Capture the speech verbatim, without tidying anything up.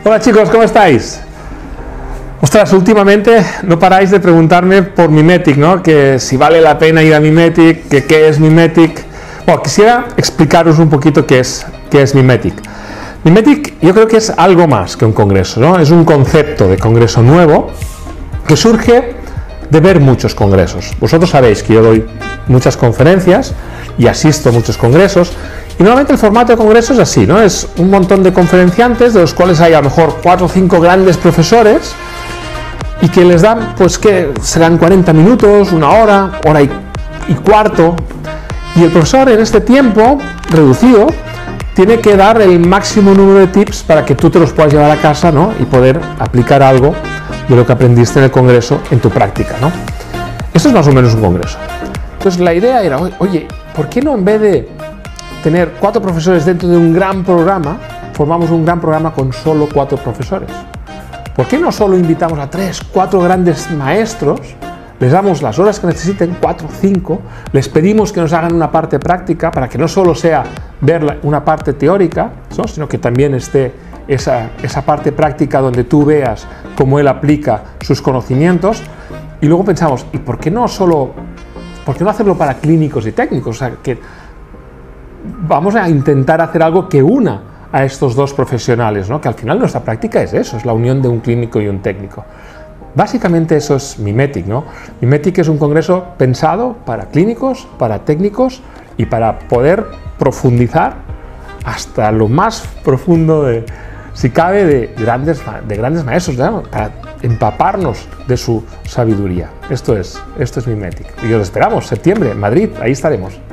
Hola chicos, ¿cómo estáis? Ostras, últimamente no paráis de preguntarme por Mimetic, ¿no? Que si vale la pena ir a Mimetic, que qué es Mimetic. Bueno, quisiera explicaros un poquito qué es, qué es Mimetic. Mimetic yo creo que es algo más que un congreso, ¿no? Es un concepto de congreso nuevo que surge de ver muchos congresos. Vosotros sabéis que yo doy muchas conferencias y asisto a muchos congresos. Y normalmente el formato de congreso es así, ¿no? Es un montón de conferenciantes, de los cuales hay a lo mejor cuatro o cinco grandes profesores y que les dan, pues que serán cuarenta minutos, una hora, hora y, y cuarto. Y el profesor en este tiempo reducido tiene que dar el máximo número de tips para que tú te los puedas llevar a casa, ¿no? Y poder aplicar algo de lo que aprendiste en el congreso en tu práctica, ¿no? Esto es más o menos un congreso. Entonces la idea era, oye, ¿por qué no en vez de tener cuatro profesores dentro de un gran programa, formamos un gran programa con solo cuatro profesores? ¿Por qué no solo invitamos a tres, cuatro grandes maestros, les damos las horas que necesiten, cuatro, cinco, les pedimos que nos hagan una parte práctica para que no solo sea ver una parte teórica, ¿no? Sino que también esté esa, esa parte práctica donde tú veas cómo él aplica sus conocimientos? Y luego pensamos, ¿y por qué no solo, por qué no hacerlo para clínicos y técnicos? O sea, que vamos a intentar hacer algo que una a estos dos profesionales, ¿no? Que al final nuestra práctica es eso, es la unión de un clínico y un técnico. Básicamente eso es Mimetic, ¿no? Mimetic es un congreso pensado para clínicos, para técnicos y para poder profundizar hasta lo más profundo, de, si cabe, de grandes, de grandes maestros, ¿no? Para empaparnos de su sabiduría. Esto es, esto es Mimetic. Y os esperamos, septiembre, en Madrid, ahí estaremos.